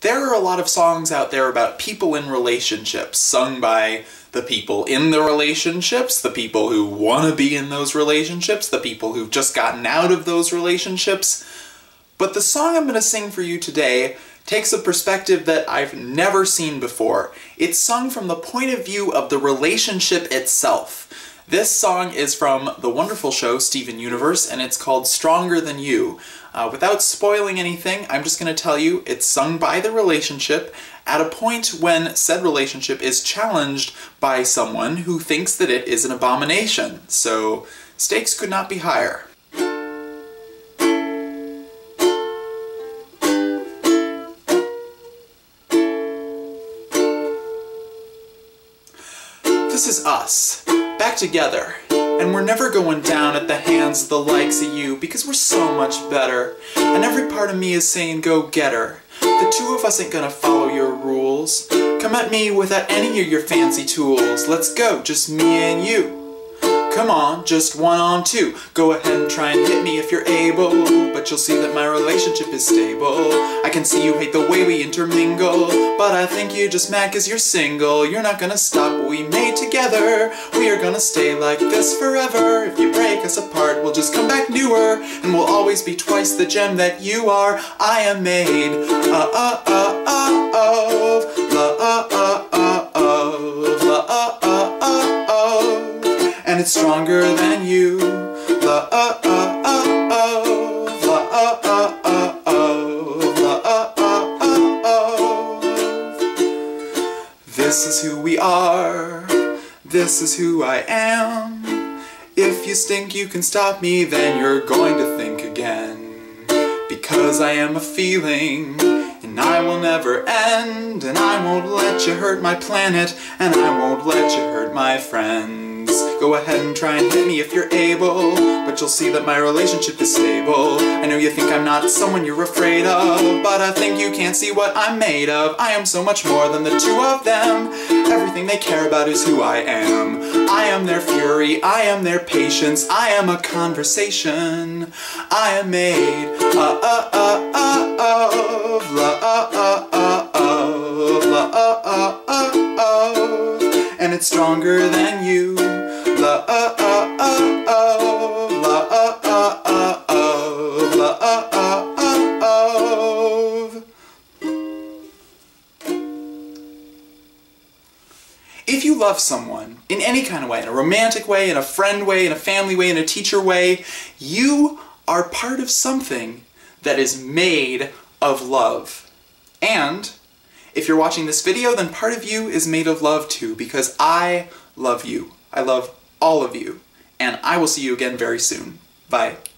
there are a lot of songs out there about people in relationships, sung by the people in the relationships, the people who want to be in those relationships, the people who've just gotten out of those relationships. But the song I'm going to sing for you today takes a perspective that I've never seen before. It's sung from the point of view of the relationship itself. This song is from the wonderful show Steven Universe, and it's called Stronger Than You. Without spoiling anything, I'm just going to tell you it's sung by the relationship at a point when said relationship is challenged by someone who thinks that it is an abomination. So, stakes could not be higher. This is us, back together, and we're never going down at the hands of the likes of you because we're so much better, and every part of me is saying go get her. The two of us ain't gonna follow your rules. Come at me without any of your fancy tools. Let's go, just me and you. Come on, just 1 on 2. Go ahead and try and hit me if you're able, but you'll see that my relationship is stable. I can see you hate the way we intermingle, but I think you're just mad 'cause you're single. You're not gonna stop what we made together. We are gonna stay like this forever. If you break us apart, we'll just come back newer, and we'll always be twice the gem that you are. I am made and it's stronger than you. This is who we are. This is who I am. If you stink, you can stop me, then you're going to think again. Because I am a feeling, and I will never end, and I won't let you hurt my planet, and I won't let you hurt my friends. Go ahead and try and hit me if you're able, but you'll see that my relationship is stable. I know you think I'm not someone you're afraid of, but I think you can't see what I'm made of. I am so much more than the two of them. Everything they care about is who I am. I am their fury, I am their patience, I am a conversation. I am made of love, and it's stronger than you. If you love someone in any kind of way, in a romantic way, in a friend way, in a family way, in a teacher way, you are part of something that is made of love. And if you're watching this video, then part of you is made of love too, because I love you. I love all of you. And I will see you again very soon. Bye.